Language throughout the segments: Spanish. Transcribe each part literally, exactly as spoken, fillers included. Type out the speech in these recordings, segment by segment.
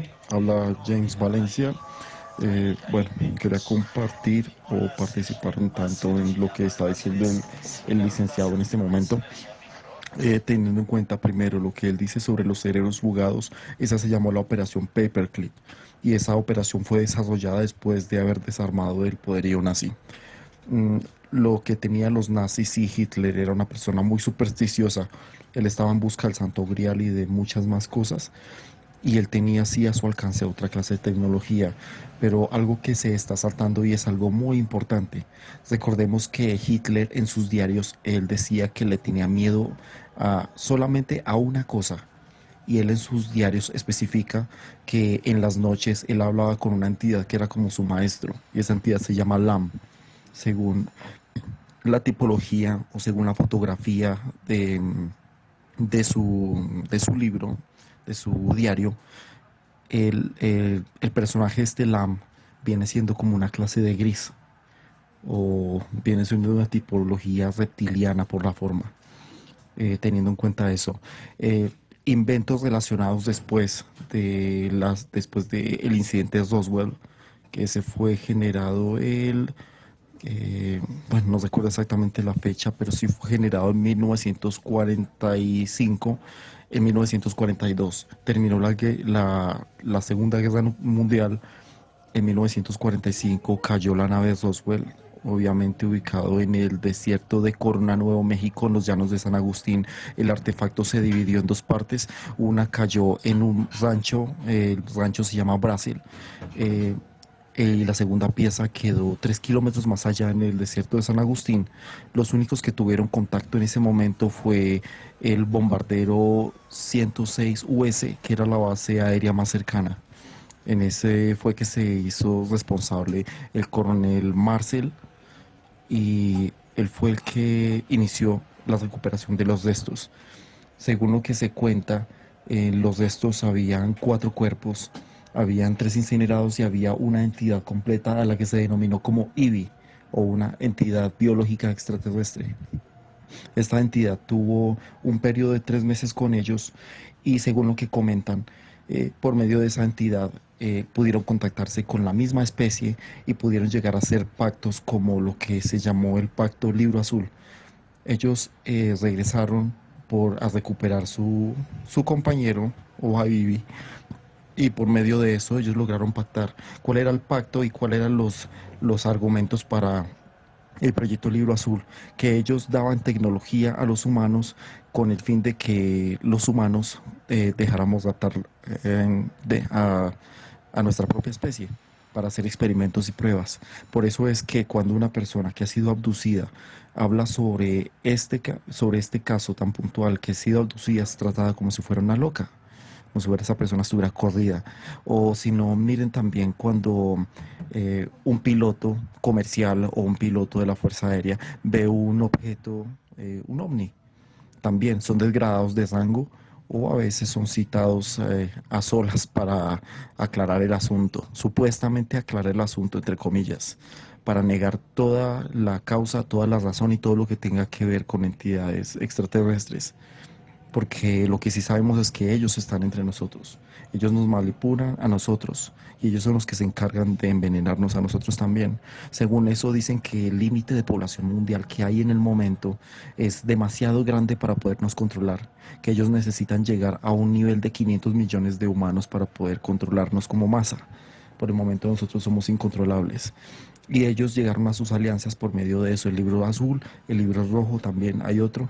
Habla James Valencia. Eh, bueno, quería compartir o participar un tanto en lo que está diciendo el, el licenciado en este momento, eh, teniendo en cuenta primero lo que él dice sobre los cerebros fugados. Esa se llamó la operación Paperclip y esa operación fue desarrollada después de haber desarmado el poderío nazi. Mm, lo que tenían los nazis y Hitler era una persona muy supersticiosa. Él estaba en busca del Santo Grial y de muchas más cosas, y él tenía así a su alcance otra clase de tecnología, pero algo que se está saltando y es algo muy importante. Recordemos que Hitler en sus diarios, él decía que le tenía miedo a, solamente a una cosa, y él en sus diarios especifica que en las noches él hablaba con una entidad que era como su maestro, y esa entidad se llama Lam, según la tipología o según la fotografía de, de su, de su libro, de su diario. El, el, el personaje este Lam viene siendo como una clase de gris, o viene siendo una tipología reptiliana por la forma, eh, teniendo en cuenta eso. Eh, Inventos relacionados después de las después de el incidente de Roswell, que se fue generado el eh, bueno, no recuerdo exactamente la fecha, pero sí fue generado en mil novecientos cuarenta y cinco. En mil novecientos cuarenta y dos terminó la, gue- la, la Segunda Guerra Nu- Mundial. En mil novecientos cuarenta y cinco cayó la nave Roswell, obviamente ubicado en el desierto de Corona, Nuevo México, en los llanos de San Agustín. El artefacto se dividió en dos partes. Una cayó en un rancho, eh, el rancho se llama Brasil. eh, eh, y la segunda pieza quedó tres kilómetros más allá en el desierto de San Agustín. Los únicos que tuvieron contacto en ese momento fue el bombardero ciento seis U S, que era la base aérea más cercana. En ese fue que se hizo responsable el coronel Marcel, y él fue el que inició la recuperación de los restos. Según lo que se cuenta, en los restos habían cuatro cuerpos, habían tres incinerados y había una entidad completa a la que se denominó como I B I, o una entidad biológica extraterrestre. Esta entidad tuvo un periodo de tres meses con ellos, y según lo que comentan, eh, por medio de esa entidad eh, pudieron contactarse con la misma especie y pudieron llegar a hacer pactos como lo que se llamó el Pacto Libro Azul. Ellos eh, regresaron por, a recuperar su, su compañero o Habibi, y por medio de eso ellos lograron pactar cuál era el pacto y cuáles eran los, los argumentos para el proyecto Libro Azul, que ellos daban tecnología a los humanos con el fin de que los humanos eh, dejáramos adaptar eh, de- a, a nuestra propia especie para hacer experimentos y pruebas. Por eso es que cuando una persona que ha sido abducida habla sobre este, ca- sobre este caso tan puntual, que ha sido abducida, es tratada como si fuera una loca, como si fuera esa persona estuviera corrida. O si no, miren también cuando eh, un piloto comercial o un piloto de la Fuerza Aérea ve un objeto, eh, un ovni, también son desgradados de rango, o a veces son citados eh, a solas para aclarar el asunto, supuestamente aclarar el asunto, entre comillas, para negar toda la causa, toda la razón y todo lo que tenga que ver con entidades extraterrestres, porque lo que sí sabemos es que ellos están entre nosotros. Ellos nos manipulan a nosotros, y ellos son los que se encargan de envenenarnos a nosotros también. Según eso, dicen que el límite de población mundial que hay en el momento es demasiado grande para podernos controlar, que ellos necesitan llegar a un nivel de quinientos millones de humanos para poder controlarnos como masa. Por el momento nosotros somos incontrolables. Y ellos llegaron a sus alianzas por medio de eso, el libro azul, el libro rojo, también hay otro.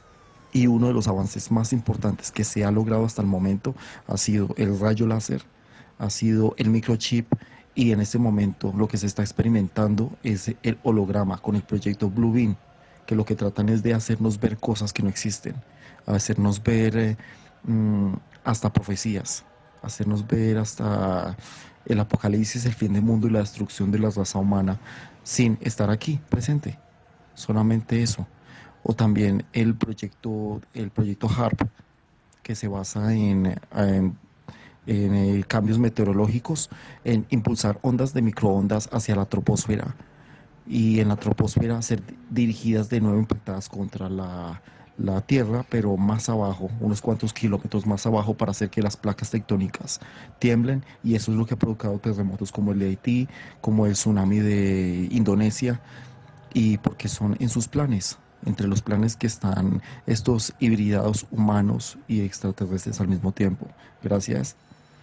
Y uno de los avances más importantes que se ha logrado hasta el momento ha sido el rayo láser, ha sido el microchip, y en este momento lo que se está experimentando es el holograma con el proyecto Blue Beam, que lo que tratan es de hacernos ver cosas que no existen, hacernos ver eh, mm, hasta profecías, hacernos ver hasta el apocalipsis, el fin del mundo y la destrucción de la raza humana sin estar aquí presente. Solamente eso. O también el proyecto, el proyecto HARP, que se basa en, en, en, eh, cambios meteorológicos, en impulsar ondas de microondas hacia la troposfera, y en la troposfera ser dirigidas de nuevo, impactadas contra la, la Tierra, pero más abajo, unos cuantos kilómetros más abajo, para hacer que las placas tectónicas tiemblen, y eso es lo que ha provocado terremotos como el de Haití, como el tsunami de Indonesia, y porque son en sus planes, entre los planes que están estos hibridados humanos y extraterrestres al mismo tiempo. Gracias.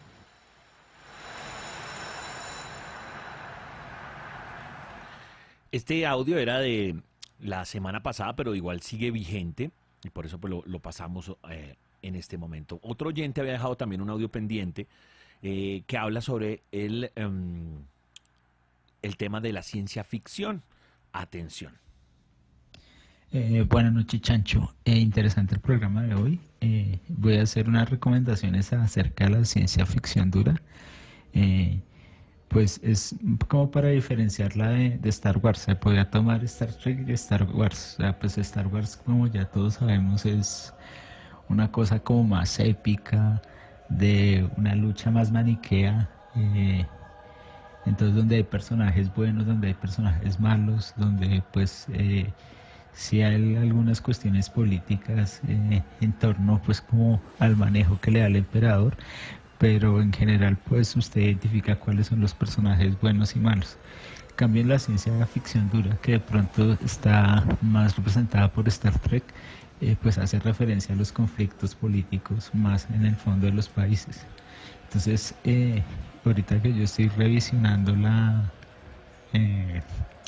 Este audio era de la semana pasada, pero igual sigue vigente y por eso pues, lo, lo pasamos eh, en este momento. Otro oyente había dejado también un audio pendiente eh, que habla sobre el, em, el tema de la ciencia ficción. Atención. Eh, buenas noches, Chancho. Eh, interesante el programa de hoy. Eh, voy a hacer unas recomendaciones acerca de la ciencia ficción dura. Eh, pues es como para diferenciarla de, de Star Wars. Se podría tomar Star Trek y Star Wars. O sea, pues Star Wars, como ya todos sabemos, es una cosa como más épica, de una lucha más maniquea. eh, entonces, donde hay personajes buenos, donde hay personajes malos, donde pues eh, si hay algunas cuestiones políticas eh, en torno pues como al manejo que le da el emperador, pero en general pues usted identifica cuáles son los personajes buenos y malos. En cambio en la ciencia ficción dura, que de pronto está más representada por Star Trek, eh, pues hace referencia a los conflictos políticos más en el fondo de los países. Entonces, eh, ahorita que yo estoy revisionando la, eh,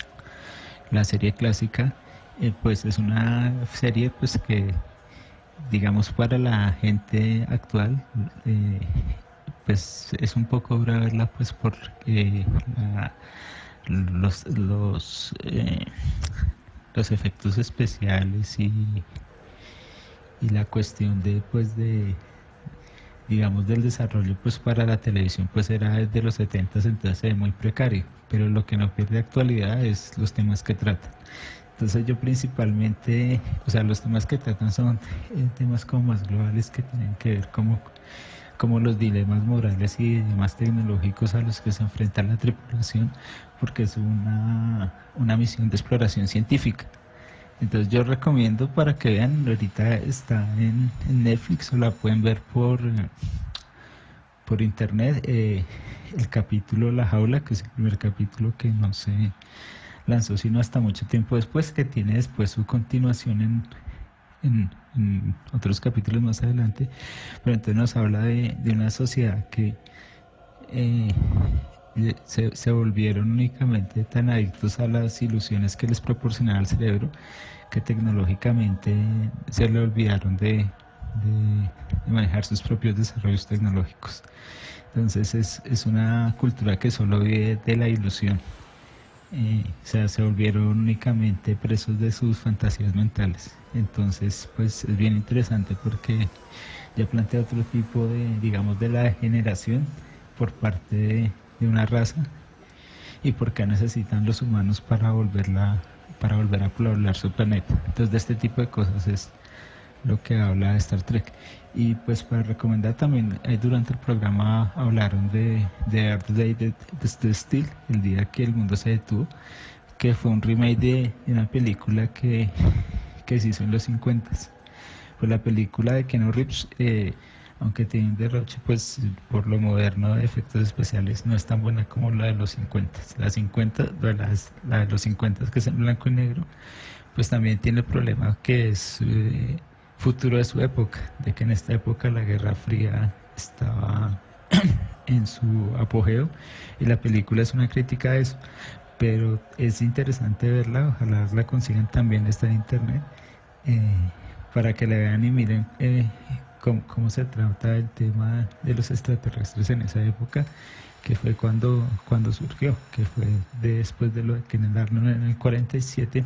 la serie clásica, eh, pues es una serie pues que digamos para la gente actual eh, pues es un poco dura verla pues porque la, los los eh, los efectos especiales y, y la cuestión de pues de digamos del desarrollo pues para la televisión pues era desde los setenta, entonces es muy precario, pero lo que no pierde actualidad es los temas que tratan. Entonces yo principalmente, o sea, los temas que tratan son eh, temas como más globales que tienen que ver como, como los dilemas morales y dilemas tecnológicos a los que se enfrenta la tripulación, porque es una, una misión de exploración científica. Entonces yo recomiendo para que vean, ahorita está en, en Netflix o la pueden ver por, eh, por internet, eh, el capítulo La Jaula, que es el primer capítulo que no se lanzó sino hasta mucho tiempo después, que tiene después su continuación en, en, en otros capítulos más adelante, pero entonces nos habla de, de una sociedad que eh, se, se volvieron únicamente tan adictos a las ilusiones que les proporcionaba el cerebro, que tecnológicamente se le olvidaron de, de, de manejar sus propios desarrollos tecnológicos. Entonces es, es una cultura que solo vive de la ilusión. Eh, o sea, se volvieron únicamente presos de sus fantasías mentales. Entonces, pues es bien interesante porque ya plantea otro tipo de, digamos, de la degeneración por parte de, de una raza y por qué necesitan los humanos para volverla, para volver a poblar su planeta. Entonces, de este tipo de cosas es lo que habla de Star Trek. Y pues para recomendar también, eh, durante el programa hablaron de, de Earth Day de, de Steel, el día que el mundo se detuvo, que fue un remake de una película que, que se hizo en los cincuenta. Pues la película de Keanu Reeves, eh, aunque tiene un derroche, pues por lo moderno de efectos especiales, no es tan buena como la de los cincuenta. La cincuenta, la, la de los cincuenta que es en blanco y negro, pues también tiene el problema que es eh, futuro de su época, de que en esta época la Guerra Fría estaba en su apogeo y la película es una crítica a eso, pero es interesante verla, ojalá la consigan también, está en internet, eh, para que la vean y miren eh, cómo, cómo se trata el tema de los extraterrestres en esa época, que fue cuando, cuando surgió, que fue después de lo de Kenneth Arnold en el cuarenta y siete.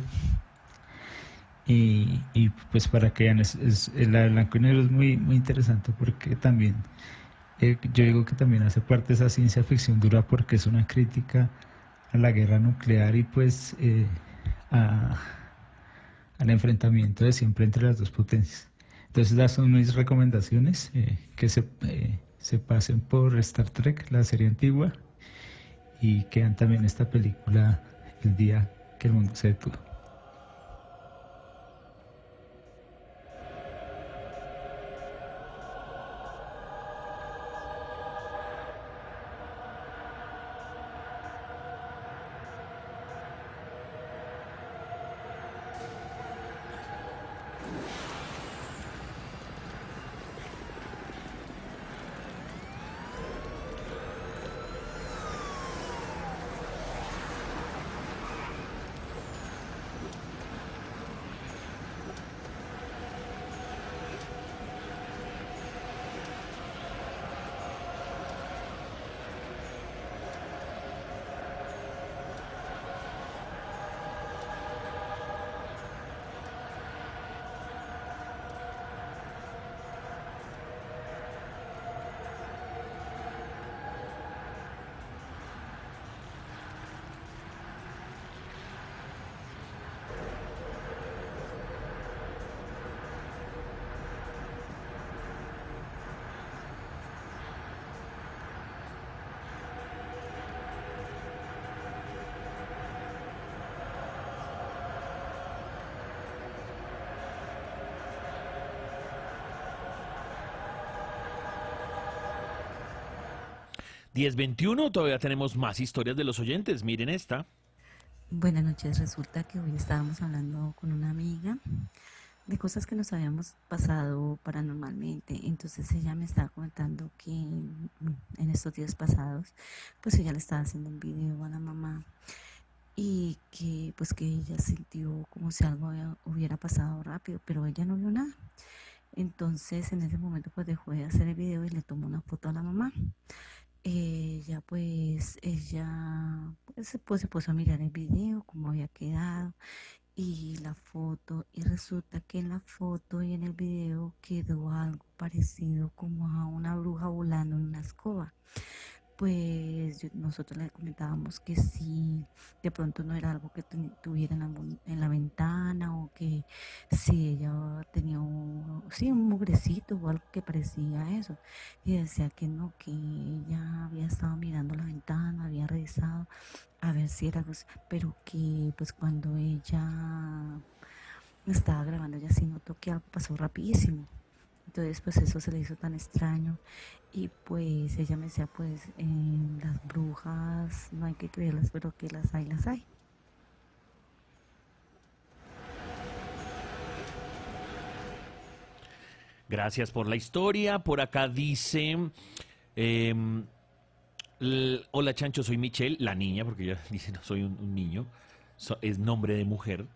Y, y pues para que vean, es, es, la de blanco y negro es muy, muy interesante porque también, eh, yo digo que también hace parte de esa ciencia ficción dura porque es una crítica a la guerra nuclear y pues eh, a, al enfrentamiento de siempre entre las dos potencias. Entonces esas son mis recomendaciones, eh, que se, eh, se pasen por Star Trek, la serie antigua, y que vean también esta película El día que el mundo se detuvo. diez veintiuno, todavía tenemos más historias de los oyentes. Miren esta. Buenas noches, resulta que hoy estábamos hablando con una amiga de cosas que nos habíamos pasado paranormalmente. Entonces ella me estaba comentando que mm, en estos días pasados, pues ella le estaba haciendo un video a la mamá y que pues que ella sintió como si algo había- hubiera pasado rápido, pero ella no vio nada. Entonces en ese momento pues dejó de hacer el video y le tomó una foto a la mamá. Ella pues, ella pues, se pues, se puso a mirar el video, cómo había quedado y la foto, y resulta que en la foto y en el video quedó algo parecido como a una bruja volando en una escoba. Pues yo- nosotros le comentábamos que si de pronto no era algo que teni- tuviera en la, mon- en la ventana, o que si ella tenía un, sí, un mugrecito o algo que parecía eso. Y decía que no, que ella había estado mirando la ventana, había revisado a ver si era algo así, pero que pues cuando ella estaba grabando ella sí notó que algo pasó rapidísimo. Entonces pues eso se le hizo tan extraño y pues ella me decía pues en las brujas no hay que creerlas, pero que las hay, las hay. Gracias por la historia. Por acá dice, em, l- hola Chancho, soy Michelle, la niña, porque ella dice no soy un, un niño, so- es nombre de mujer.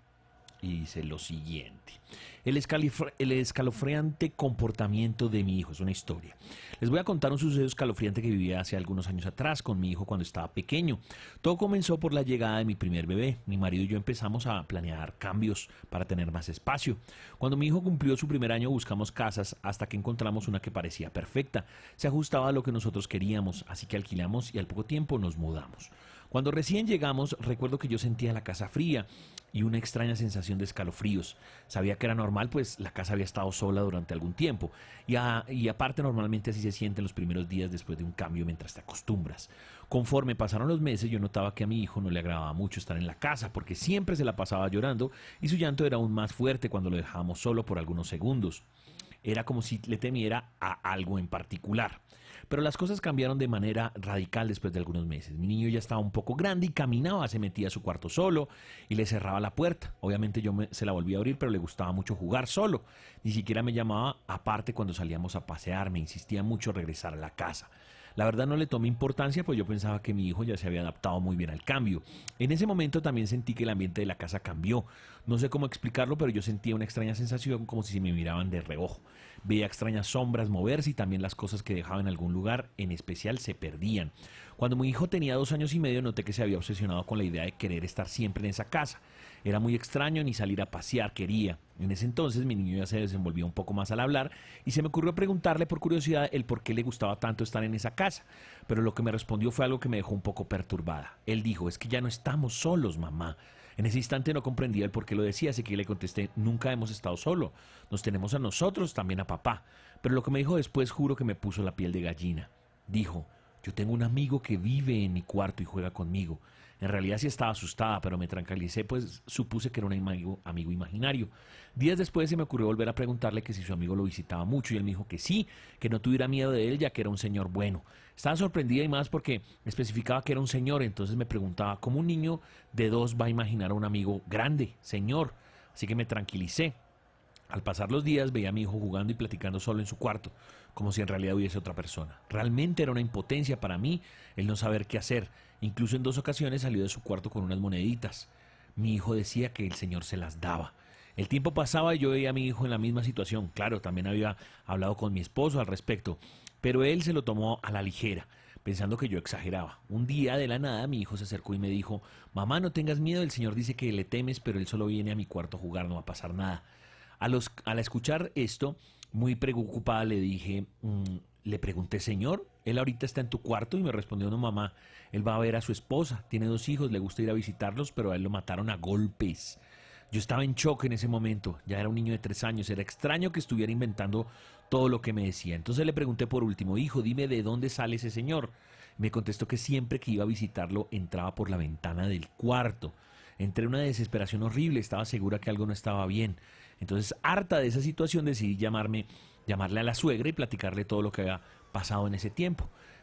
Y dice lo siguiente. El, escalifre- el escalofriante comportamiento de mi hijo es una historia. Les voy a contar un suceso escalofriante que vivía hace algunos años atrás con mi hijo cuando estaba pequeño. Todo comenzó por la llegada de mi primer bebé. Mi marido y yo empezamos a planear cambios para tener más espacio. Cuando mi hijo cumplió su primer año buscamos casas hasta que encontramos una que parecía perfecta. Se ajustaba a lo que nosotros queríamos, así que alquilamos y al poco tiempo nos mudamos. Cuando recién llegamos, recuerdo que yo sentía la casa fría y una extraña sensación de escalofríos. Sabía que era normal, pues la casa había estado sola durante algún tiempo. Y, a- y aparte, normalmente así se siente en los primeros días después de un cambio mientras te acostumbras. Conforme pasaron los meses, yo notaba que a mi hijo no le agradaba mucho estar en la casa, porque siempre se la pasaba llorando y su llanto era aún más fuerte cuando lo dejábamos solo por algunos segundos. Era como si le temiera a algo en particular. Pero las cosas cambiaron de manera radical después de algunos meses. Mi niño ya estaba un poco grande y caminaba, se metía a su cuarto solo y le cerraba la puerta. Obviamente yo me- se la volví a abrir, pero le gustaba mucho jugar solo. Ni siquiera me llamaba aparte cuando salíamos a pasear, me insistía mucho regresar a la casa. La verdad no le tomé importancia, pues yo pensaba que mi hijo ya se había adaptado muy bien al cambio. En ese momento también sentí que el ambiente de la casa cambió. No sé cómo explicarlo, pero yo sentía una extraña sensación como si me miraban de reojo. Veía extrañas sombras moverse y también las cosas que dejaba en algún lugar en especial se perdían. Cuando mi hijo tenía dos años y medio noté que se había obsesionado con la idea de querer estar siempre en esa casa. Era muy extraño, ni salir a pasear quería. En ese entonces mi niño ya se desenvolvía un poco más al hablar y se me ocurrió preguntarle por curiosidad el por qué le gustaba tanto estar en esa casa. Pero lo que me respondió fue algo que me dejó un poco perturbada. Él dijo, es que ya no estamos solos, mamá. En ese instante no comprendía el por qué lo decía, así que le contesté, nunca hemos estado solos. Nos tenemos a nosotros, también a papá. Pero lo que me dijo después juro que me puso la piel de gallina. Dijo, yo tengo un amigo que vive en mi cuarto y juega conmigo. En realidad sí estaba asustada, pero me tranquilicé, pues supuse que era un amigo, amigo imaginario. Días después se me ocurrió volver a preguntarle que si su amigo lo visitaba mucho y él me dijo que sí, que no tuviera miedo de él ya que era un señor bueno. Estaba sorprendida y más porque especificaba que era un señor, entonces me preguntaba cómo un niño de dos va a imaginar a un amigo grande, señor. Así que me tranquilicé. Al pasar los días veía a mi hijo jugando y platicando solo en su cuarto, como si en realidad hubiese otra persona. Realmente era una impotencia para mí el no saber qué hacer. Incluso en dos ocasiones salió de su cuarto con unas moneditas. Mi hijo decía que el señor se las daba. El tiempo pasaba y yo veía a mi hijo en la misma situación. Claro, también había hablado con mi esposo al respecto, pero él se lo tomó a la ligera, pensando que yo exageraba. Un día de la nada mi hijo se acercó y me dijo, mamá, no tengas miedo, el señor dice que le temes, pero él solo viene a mi cuarto a jugar, no va a pasar nada. A los, al escuchar esto, muy preocupada le dije, mm, le pregunté, señor, él ahorita está en tu cuarto y me respondió, no mamá, él va a ver a su esposa, tiene dos hijos, le gusta ir a visitarlos, pero a él lo mataron a golpes. Yo estaba en shock en ese momento, ya era un niño de tres años, era extraño que estuviera inventando todo lo que me decía. Entonces le pregunté por último, hijo, dime de dónde sale ese señor. Me contestó que siempre que iba a visitarlo entraba por la ventana del cuarto. Entré en una desesperación horrible, estaba segura que algo no estaba bien. Entonces, harta de esa situación, decidí llamarme, llamarle a la suegra y platicarle todo lo que había pasado en ese tiempo.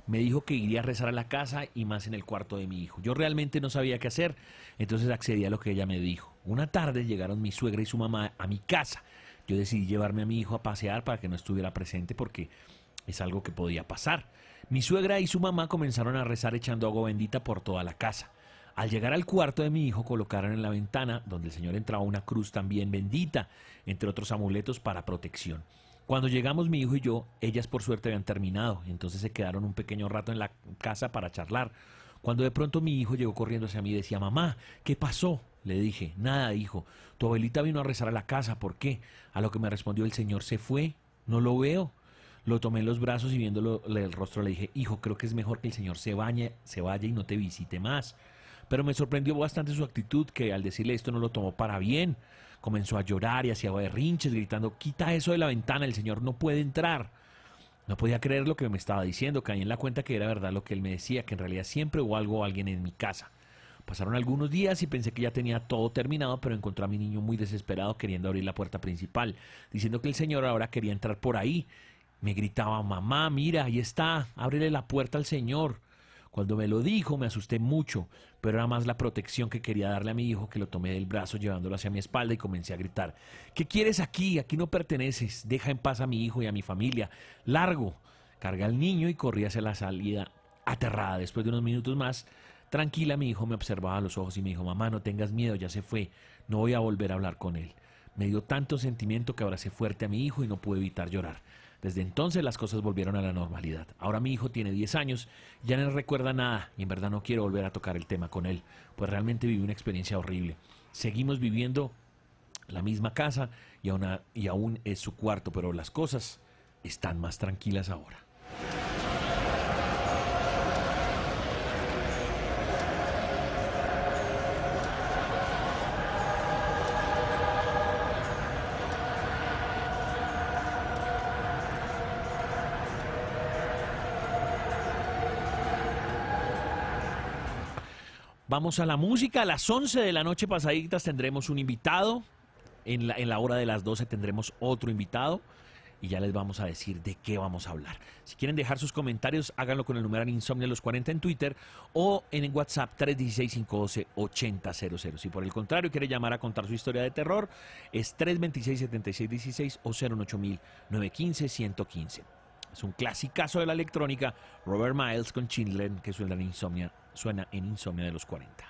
Me dijo que iría a rezar a la casa y más en el cuarto de mi hijo. Yo realmente no sabía qué hacer, entonces accedí a lo que ella me dijo. Una tarde llegaron mi suegra y su mamá a mi casa. Yo decidí llevarme a mi hijo a pasear para que no estuviera presente porque es algo que podía pasar. Mi suegra y su mamá comenzaron a rezar echando agua bendita por toda la casa. Al llegar al cuarto de mi hijo colocaron en la ventana donde el Señor entraba una cruz también bendita, entre otros amuletos para protección. Cuando llegamos mi hijo y yo, ellas por suerte habían terminado, entonces se quedaron un pequeño rato en la casa para charlar. Cuando de pronto mi hijo llegó corriendo hacia mí y decía, mamá, ¿qué pasó? Le dije, nada, hijo, tu abuelita vino a rezar a la casa, ¿por qué? A lo que me respondió, el Señor se fue, no lo veo. Lo tomé en los brazos y viéndolo el rostro le dije, hijo, creo que es mejor que el Señor se bañe, se vaya y no te visite más. Pero me sorprendió bastante su actitud, que al decirle esto no lo tomó para bien. Comenzó a llorar y hacía berrinches, gritando, quita eso de la ventana, el Señor no puede entrar. No podía creer lo que me estaba diciendo, caí en la cuenta que era verdad lo que él me decía, que en realidad siempre hubo algo o alguien en mi casa. Pasaron algunos días y pensé que ya tenía todo terminado, pero encontré a mi niño muy desesperado queriendo abrir la puerta principal, diciendo que el Señor ahora quería entrar por ahí. Me gritaba, mamá, mira, ahí está, ábrele la puerta al Señor. Cuando me lo dijo me asusté mucho, pero era más la protección que quería darle a mi hijo que lo tomé del brazo llevándolo hacia mi espalda y comencé a gritar, ¿qué quieres aquí? Aquí no perteneces, deja en paz a mi hijo y a mi familia, largo. Cargué al niño y corrí hacia la salida aterrada. Después de unos minutos más, tranquila, mi hijo me observaba a los ojos y me dijo, mamá, no tengas miedo, ya se fue, no voy a volver a hablar con él. Me dio tanto sentimiento que abracé fuerte a mi hijo y no pude evitar llorar. Desde entonces las cosas volvieron a la normalidad. Ahora mi hijo tiene diez años, ya no recuerda nada y en verdad no quiero volver a tocar el tema con él, pues realmente viví una experiencia horrible. Seguimos viviendo la misma casa y aún, y aún es su cuarto, pero las cosas están más tranquilas ahora. Vamos a la música. A las once de la noche pasaditas tendremos un invitado. En la, en la hora de las doce tendremos otro invitado. Y ya les vamos a decir de qué vamos a hablar. Si quieren dejar sus comentarios, háganlo con el numeral Insomnia los cuarenta en Twitter o en WhatsApp tres uno seis, cinco uno cero, ocho cero cero cero. Si por el contrario quiere llamar a contar su historia de terror, es tres dos seis, siete seis uno seis o cero ocho mil, novecientos quince, ciento quince. Es un clasicazo de la electrónica, Robert Miles con Schindler, que suena en Insomnia, suena en Insomnia de los cuarenta.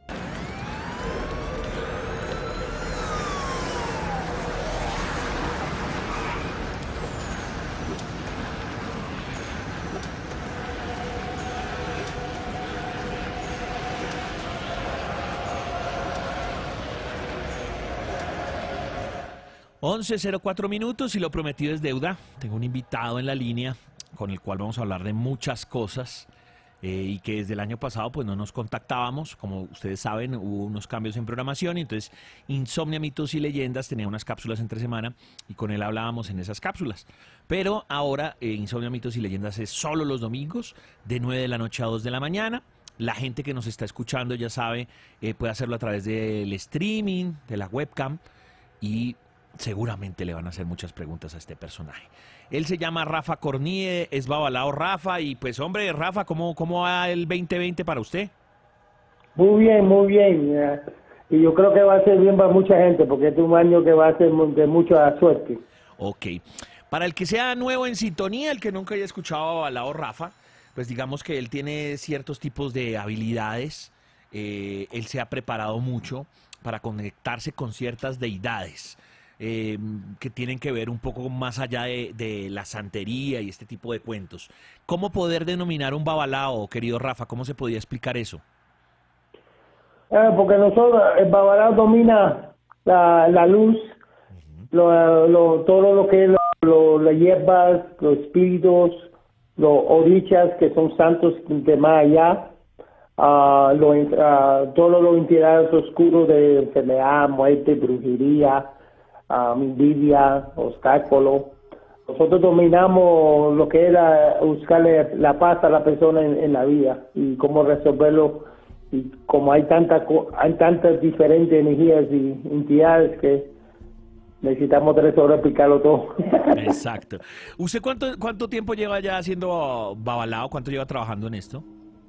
once cero cuatro minutos y lo prometido es deuda. Tengo un invitado en la línea con el cual vamos a hablar de muchas cosas eh, y que desde el año pasado pues no nos contactábamos. Como ustedes saben, hubo unos cambios en programación y entonces Insomnia, Mitos y Leyendas tenía unas cápsulas entre semana y con él hablábamos en esas cápsulas. Pero ahora eh, Insomnia, Mitos y Leyendas es solo los domingos de nueve de la noche a dos de la mañana. La gente que nos está escuchando ya sabe, eh, puede hacerlo a través del streaming, de la webcam y seguramente le van a hacer muchas preguntas a este personaje. Él se llama Rafa Cornie, es Babalao Rafa, y pues hombre, Rafa, ¿cómo, cómo va el veinte veinte para usted? Muy bien, muy bien. Eh, y yo creo que va a ser bien para mucha gente, porque este es un año que va a ser de mucha suerte. Ok. Para el que sea nuevo en sintonía, el que nunca haya escuchado a Babalao Rafa, pues digamos que él tiene ciertos tipos de habilidades. Eh, él se ha preparado mucho para conectarse con ciertas deidades. Eh, que tienen que ver un poco más allá de, de la santería y este tipo de cuentos. ¿Cómo poder denominar un babalao, querido Rafa? ¿Cómo se podía explicar eso? Eh, porque nosotros, el babalao domina la, la luz, uh-huh. lo, lo, todo lo que es lo, lo, las hierbas, los espíritus, los orichas, que son santos de más allá, uh, lo, uh, todos los entidades oscuros de enfermedad, muerte, brujería, Um, envidia, obstáculo. Nosotros dominamos lo que era buscarle la paz a la persona en, en la vida y cómo resolverlo. Y como hay tantas hay tantas diferentes energías y entidades que necesitamos tres horas explicarlo todo. Exacto. ¿Usted cuánto, cuánto tiempo lleva ya haciendo Babalao? ¿Cuánto lleva trabajando en esto?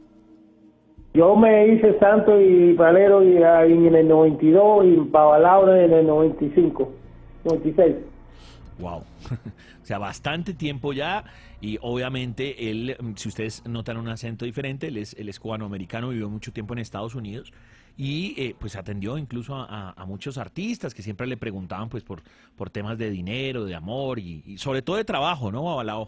Yo me hice santo y palero y, y en el noventa y dos y Babalao en el noventa y cinco, noventa y seis. Wow. O sea, bastante tiempo ya, y obviamente él, si ustedes notan un acento diferente, él es, él es cubanoamericano, vivió mucho tiempo en Estados Unidos y eh, pues atendió incluso a, a, a muchos artistas que siempre le preguntaban pues por, por temas de dinero, de amor y, y sobre todo de trabajo, ¿no, Babalao?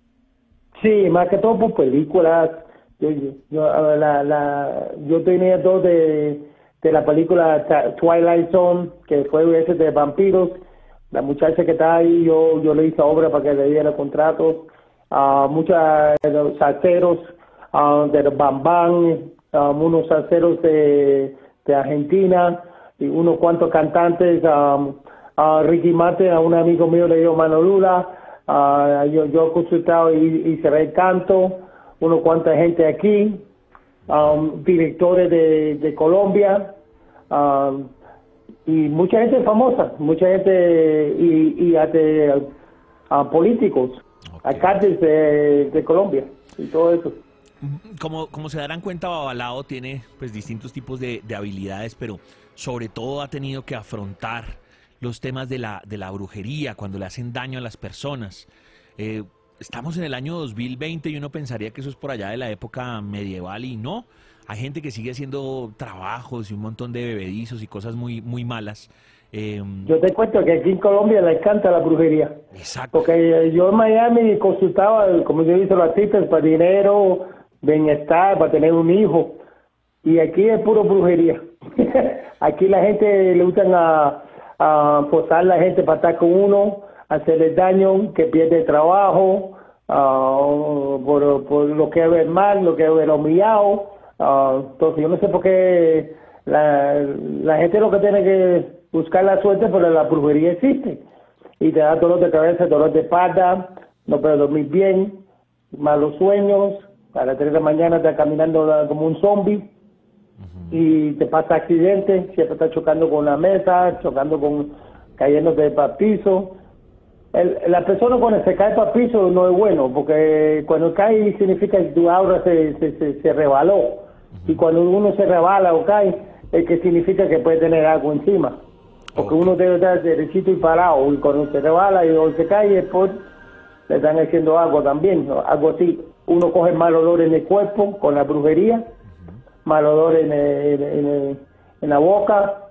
Sí, más que todo por películas. Yo, yo, yo, la, la, yo tenía dos de, de la película Twilight Zone, que fue ese de vampiros. La muchacha que está ahí, yo yo le hice obra para que le diera contratos. Uh, muchos de los salseros uh, de los Bam Bam, um, unos salseros de, de Argentina, y unos cuantos cantantes. Um, uh, Ricky Martin, a un amigo mío le dio Mano Lula. Uh, yo, yo he consultado y, y cerré el canto. Unos cuanta gente aquí. Um, directores de, de Colombia. Um, y mucha gente famosa, mucha gente y, y hasta uh, políticos, okay, alcaldes de, de Colombia y todo eso. Como, como se darán cuenta, Babalao tiene pues distintos tipos de, de habilidades, pero sobre todo ha tenido que afrontar los temas de la, de la brujería, cuando le hacen daño a las personas. Eh, estamos en el año dos mil veinte y uno pensaría que eso es por allá de la época medieval y no. Hay gente que sigue haciendo trabajos y un montón de bebedizos y cosas muy muy malas. Eh, yo te cuento que aquí en Colombia le encanta la brujería. Exacto. Porque yo en Miami consultaba, como yo hice, los artistas para dinero, bienestar, para tener un hijo. Y aquí es puro brujería. Aquí la gente le gustan a, a forzar a la gente para estar con uno, hacerle daño, que pierde trabajo, uh, por, por lo que es mal, lo que es humillado. Uh, entonces yo no sé por qué la, la gente lo que tiene que buscar la suerte, pero la brujería existe y te da dolor de cabeza, dolor de espalda, no puedes dormir bien, malos sueños, a las tres de la mañana estás caminando como un zombie. Uh-huh. Y te pasa accidentes, siempre estás chocando con la mesa, chocando con, cayéndote para el piso. El, la persona cuando se cae para el piso no es bueno, porque cuando cae significa que tu aura se, se, se, se rebaló. Uh-huh. Y cuando uno se rebala o cae, es que significa que puede tener algo encima. Porque okay, uno debe estar derechito y parado, y cuando se rebala y o se cae, después le están haciendo algo también, ¿no? Algo así. Uno coge mal olor en el cuerpo con la brujería, uh-huh, mal olor en, el, en, el, en la boca,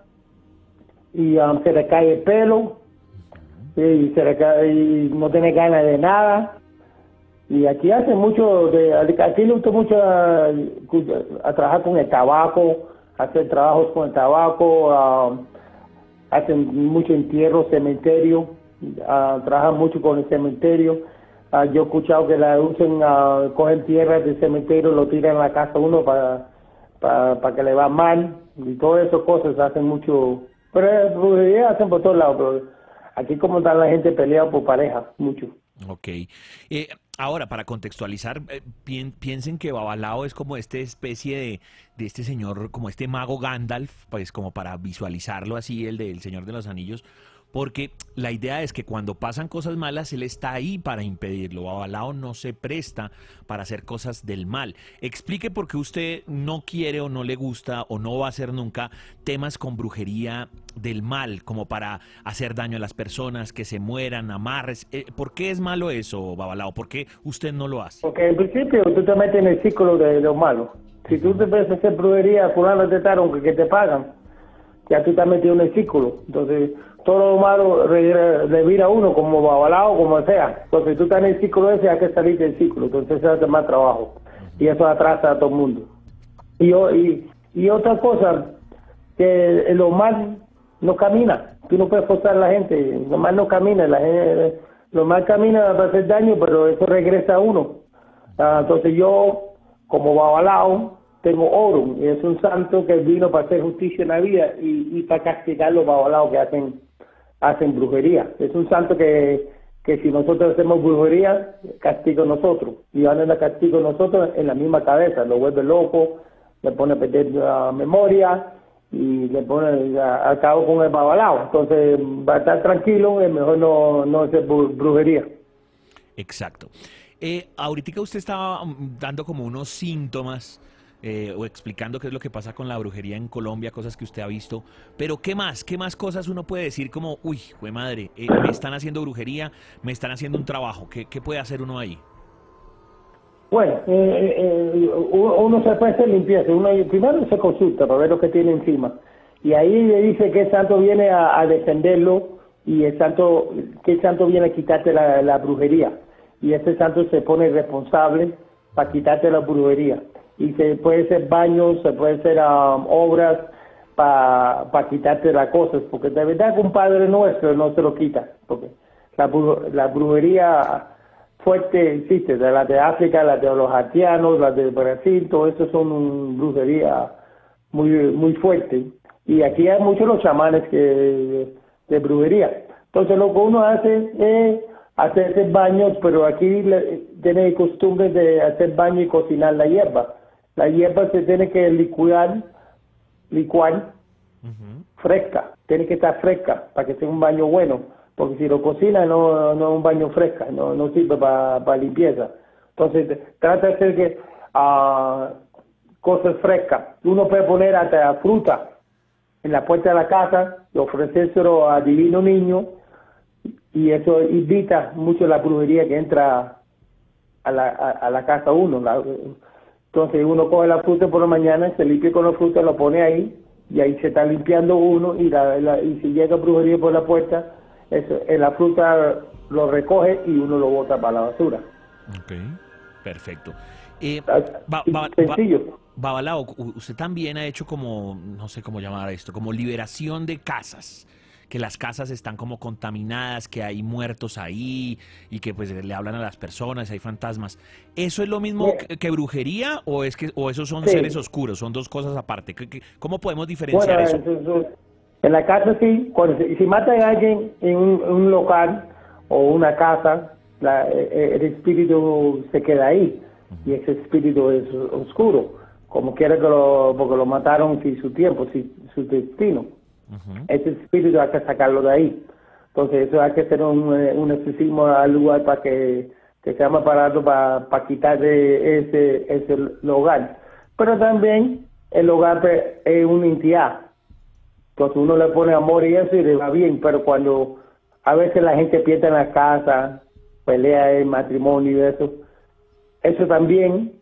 y um, se le cae el pelo, y, se le cae, y no tiene ganas de nada. Y aquí hacen mucho, de, aquí le gusta mucho a, a trabajar con el tabaco, hacer trabajos con el tabaco, uh, hacen mucho entierro, cementerio, uh, trabajan mucho con el cementerio. Uh, yo he escuchado que la usen, uh, cogen tierras del cementerio, lo tiran a la casa uno para para pa que le va mal, y todas esas cosas hacen mucho, pero brujería hacen por todos lados, pero aquí como está la gente peleada por pareja, mucho. Ok. Eh, ahora, para contextualizar, eh, pi piensen que Babalao es como esta especie de, de este señor, como este mago Gandalf, pues como para visualizarlo así, el del Señor de los Anillos, porque la idea es que cuando pasan cosas malas, él está ahí para impedirlo. Babalao no se presta para hacer cosas del mal. Explique por qué usted no quiere o no le gusta o no va a hacer nunca temas con brujería del mal, como para hacer daño a las personas, que se mueran, amarres. Eh, ¿Por qué es malo eso, Babalao? ¿Por qué usted no lo hace? Porque en principio tú te metes en el círculo de lo malo. Si tú te ves a hacer brujería, fulano te taron que, que te pagan, ya tú estás metido en el círculo. Entonces todo lo malo le vira a uno, como Babalao, como sea. Entonces tú estás en el círculo ese, hay que salir del círculo. Entonces se hace más trabajo. Y eso atrasa a todo el mundo. Y, y, y otra cosa, que lo mal no camina. Tú no puedes forzar a la gente. Lo mal no camina. La gente, lo mal camina para hacer daño, pero eso regresa a uno. Uh, entonces yo, como Babalao, tengo oro. Y es un santo que vino para hacer justicia en la vida y, y para castigar los babalaos que hacen hacen brujería. Es un santo que, que si nosotros hacemos brujería, castiga a nosotros. Y van a castigo a nosotros en la misma cabeza. Lo vuelve loco, le pone a perder la memoria y le pone a, a cabo con el babalao. Entonces, va a estar tranquilo, es mejor no, no hacer brujería. Exacto. Eh, ahorita usted estaba dando como unos síntomas eh, o explicando qué es lo que pasa con la brujería en Colombia, cosas que usted ha visto, pero ¿qué más? ¿Qué más cosas uno puede decir como, uy, jue madre, eh, me están haciendo brujería, me están haciendo un trabajo? ¿Qué, qué puede hacer uno ahí? Bueno, eh, eh, uno se puede hacer limpieza. Uno primero se consulta para ver lo que tiene encima. Y ahí le dice que el santo viene a, a defenderlo y el santo, que el santo viene a quitarte la, la brujería. Y ese santo se pone responsable para quitarte la brujería. Y se puede hacer baños, se puede hacer um, obras para pa quitarte las cosas. Porque de verdad que un Padre Nuestro no se lo quita. Porque la, la brujería fuerte existe, de las de África, las de los haitianos, las de Brasil, todo eso son un, brujería muy muy fuerte. Y aquí hay muchos los chamanes que de, de brujería. Entonces lo que uno hace es hacerse baños, pero aquí le, tiene costumbre de hacer baño y cocinar la hierba. La hierba se tiene que licuar, licuar uh-huh. fresca, tiene que estar fresca para que sea un baño bueno. Porque si lo cocina no, no es un baño fresca, no, no sirve para pa limpieza. Entonces trata de hacer que uh, cosas frescas. Uno puede poner hasta fruta en la puerta de la casa y ofrecérselo a Divino Niño, y eso evita mucho la brujería que entra a la, a, a la casa uno. La, entonces uno coge la fruta por la mañana, se limpia con la fruta, lo pone ahí, y ahí se está limpiando uno, y, la, la, y si llega brujería por la puerta, eso, en la fruta lo recoge y uno lo bota para la basura. Ok, perfecto. Eh, ba, ba, sencillo. Ba, Babalao, usted también ha hecho como, no sé cómo llamar esto, como liberación de casas, que las casas están como contaminadas, que hay muertos ahí y que pues le hablan a las personas, hay fantasmas. ¿Eso es lo mismo sí. que, que brujería o es que o esos son sí. seres oscuros? Son dos cosas aparte. ¿Cómo podemos diferenciar bueno, eso? eso, eso? En la casa sí, cuando, si matan a alguien en un, un local o una casa, la, el espíritu se queda ahí uh-huh. y ese espíritu es oscuro, como quiera que lo, porque lo mataron sin su tiempo, sin su destino. Uh-huh. Ese espíritu hay que sacarlo de ahí. Entonces eso hay que hacer un, un exorcismo al lugar para que, que sea más barato para, para quitar de ese, ese hogar. Pero también el hogar es una entidad. Entonces uno le pone amor y eso y le va bien, pero cuando a veces la gente pierde en la casa, pelea en matrimonio y eso, eso también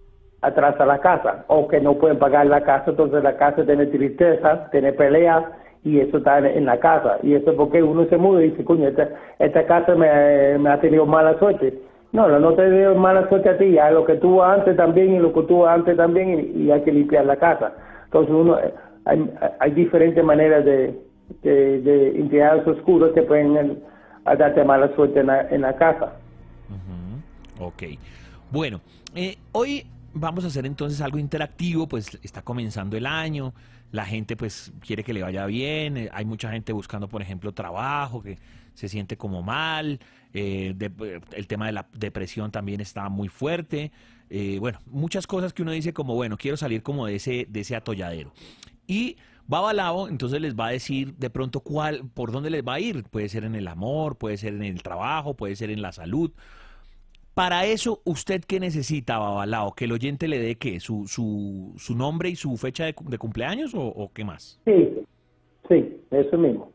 atrasa la casa, o que no pueden pagar la casa, entonces la casa tiene tristeza, tiene peleas, y eso está en, en la casa, y eso es porque uno se muda y dice, coño, esta, esta casa me, me ha tenido mala suerte. No, no, no te dio mala suerte a ti, a lo que tuvo antes también y lo que tuvo antes también, y, y hay que limpiar la casa. Entonces uno... Hay, hay diferentes maneras de, de, de entidades oscuras que pueden darte mala suerte en la, en la casa. Uh-huh. Ok. Bueno, eh, hoy vamos a hacer entonces algo interactivo, pues está comenzando el año, la gente pues quiere que le vaya bien, eh, hay mucha gente buscando, por ejemplo, trabajo, que se siente como mal, eh, de, el tema de la depresión también está muy fuerte, eh, bueno, muchas cosas que uno dice como, bueno, quiero salir como de ese, de ese atolladero. Y Babalao entonces les va a decir de pronto cuál, por dónde les va a ir. Puede ser en el amor, puede ser en el trabajo, puede ser en la salud. Para eso, ¿usted qué necesita, Babalao? ¿Que el oyente le dé qué? ¿Su, su, su nombre y su fecha de, de cumpleaños o, o qué más? Sí, sí, eso mismo.